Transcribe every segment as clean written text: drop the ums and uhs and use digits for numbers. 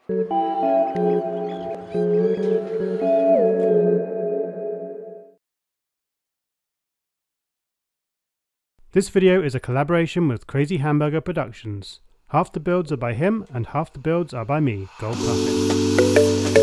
This video is a collaboration with Crazy Hamburger Productions. Half the builds are by him and half the builds are by me, Gold Puppet.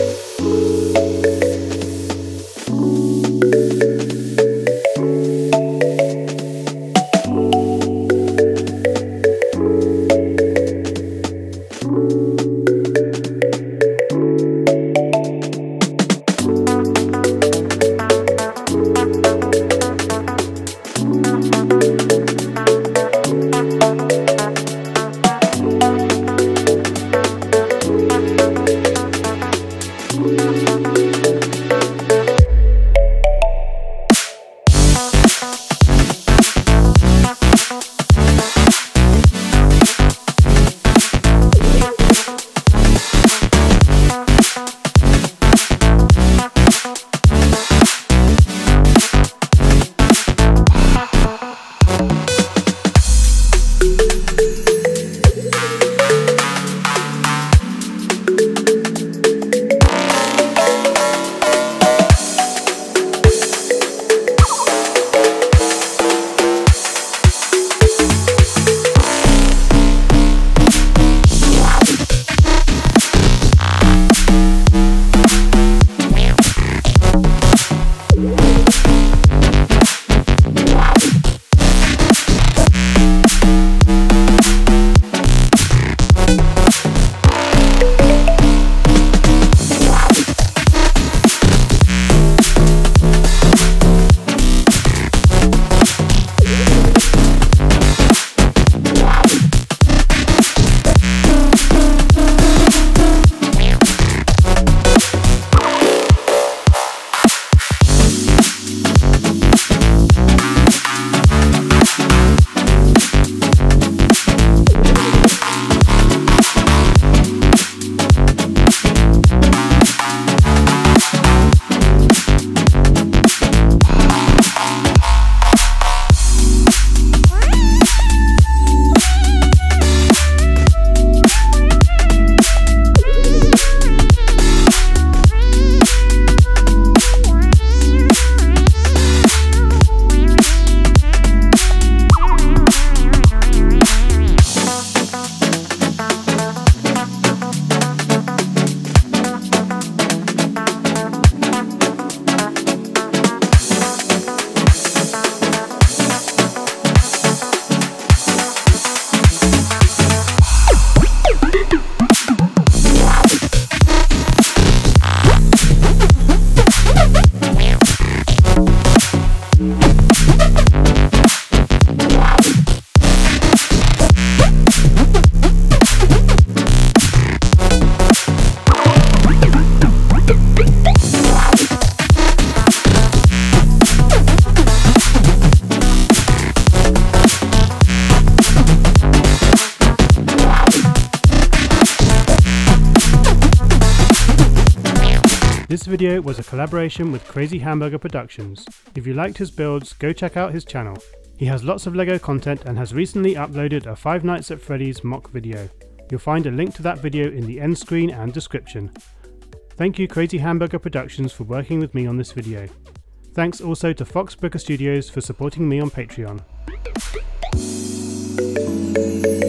This video was a collaboration with Crazy Hamburger Productions. If you liked his builds, go check out his channel. He has lots of LEGO content and has recently uploaded a Five Nights at Freddy's mock video. You'll find a link to that video in the end screen and description. Thank you Crazy Hamburger Productions for working with me on this video. Thanks also to Fox Booker Studios for supporting me on Patreon.